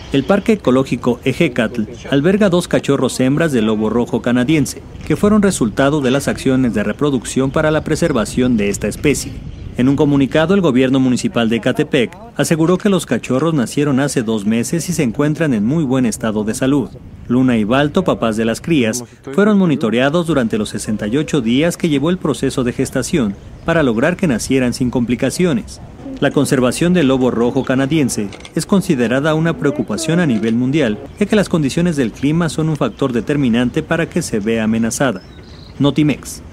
El Parque Ecológico Ejecatl alberga 2 cachorros hembras de lobo rojo canadiense, que fueron resultado de las acciones de reproducción para la preservación de esta especie. En un comunicado, el gobierno municipal de Ecatepec aseguró que los cachorros nacieron hace 2 meses y se encuentran en muy buen estado de salud. Luna y Balto, papás de las crías, fueron monitoreados durante los 68 días que llevó el proceso de gestación para lograr que nacieran sin complicaciones. La conservación del lobo rojo canadiense es considerada una preocupación a nivel mundial, ya que las condiciones del clima son un factor determinante para que se vea amenazada. Notimex.